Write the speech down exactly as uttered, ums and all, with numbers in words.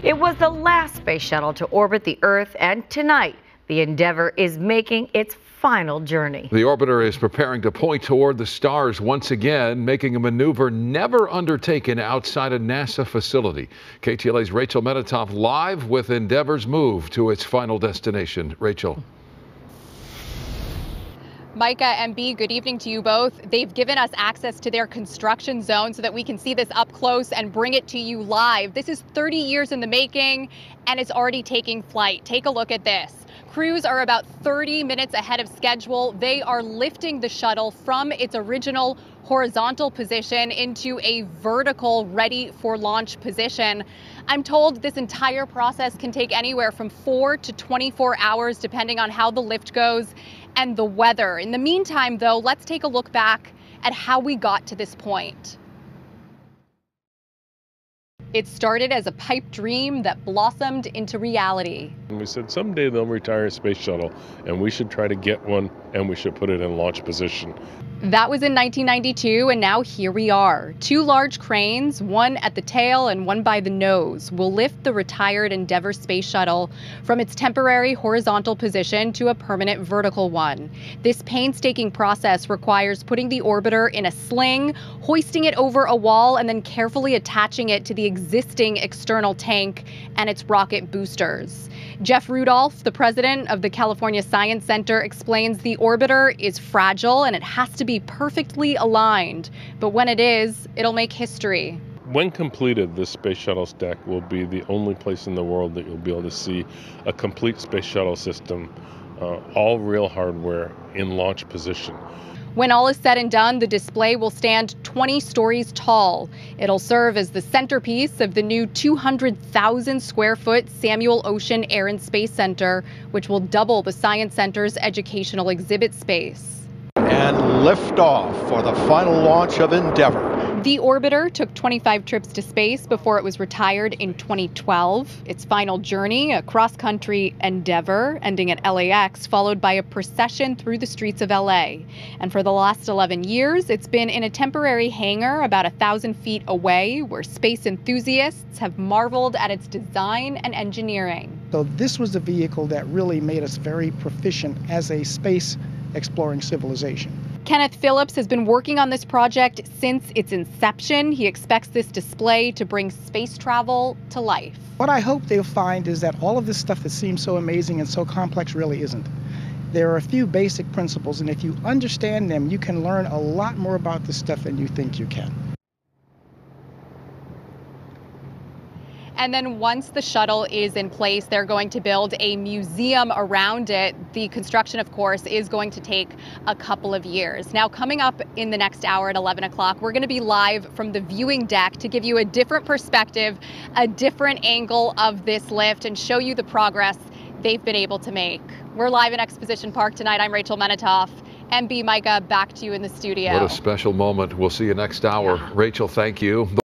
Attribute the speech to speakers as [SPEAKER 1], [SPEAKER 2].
[SPEAKER 1] It was the last space shuttle to orbit the Earth, and tonight, the Endeavour is making its final journey.
[SPEAKER 2] The orbiter is preparing to point toward the stars once again, making a maneuver never undertaken outside a NASA facility. K T L A's Rachel Menitoff live with Endeavour's move to its final destination. Rachel.
[SPEAKER 3] Micah and B, good evening to you both. They've given us access to their construction zone so that we can see this up close and bring it to you live. This is thirty years in the making, and it's already taking flight. Take a look at this. Crews are about thirty minutes ahead of schedule. They are lifting the shuttle from its original horizontal position into a vertical, ready for launch position. I'm told this entire process can take anywhere from four to twenty-four hours, depending on how the lift goes and the weather. In the meantime, though, let's take a look back at how we got to this point. It started as a pipe dream that blossomed into reality.
[SPEAKER 4] And we said someday they'll retire a space shuttle, and we should try to get one, and we should put it in launch position.
[SPEAKER 3] That was in nineteen ninety-two, and now here we are. Two large cranes, one at the tail and one by the nose, will lift the retired Endeavour space shuttle from its temporary horizontal position to a permanent vertical one. This painstaking process requires putting the orbiter in a sling, hoisting it over a wall, and then carefully attaching it to the existing external tank and its rocket boosters. Jeff Rudolph, the president of the California Science Center, explains the orbiter is fragile and it has to be perfectly aligned. But when it is, it'll make history.
[SPEAKER 4] When completed, this space shuttle stack will be the only place in the world that you'll be able to see a complete space shuttle system, uh, all real hardware in launch position.
[SPEAKER 3] When all is said and done, the display will stand twenty stories tall. It'll serve as the centerpiece of the new two hundred thousand square foot Samuel Ocean Air and Space Center, which will double the Science Center's educational exhibit space.
[SPEAKER 5] And liftoff for the final launch of Endeavour.
[SPEAKER 3] The orbiter took twenty-five trips to space before it was retired in twenty twelve. Its final journey, a cross-country Endeavour, ending at L A X, followed by a procession through the streets of L A. And for the last eleven years, it's been in a temporary hangar about a thousand feet away, where space enthusiasts have marveled at its design and engineering.
[SPEAKER 6] So this was the vehicle that really made us very proficient as a space exploring civilization.
[SPEAKER 3] Kenneth Phillips has been working on this project since its inception. He expects this display to bring space travel to life.
[SPEAKER 6] What I hope they'll find is that all of this stuff that seems so amazing and so complex really isn't. There are a few basic principles, and if you understand them, you can learn a lot more about this stuff than you think you can.
[SPEAKER 3] And then once the shuttle is in place, they're going to build a museum around it. The construction, of course, is going to take a couple of years. Now, coming up in the next hour at eleven o'clock, we're going to be live from the viewing deck to give you a different perspective, a different angle of this lift, and show you the progress they've been able to make. We're live in Exposition Park tonight. I'm Rachel Menitoff. M B, Micah, back to you in the studio.
[SPEAKER 2] What a special moment. We'll see you next hour.
[SPEAKER 3] Yeah.
[SPEAKER 2] Rachel, thank you.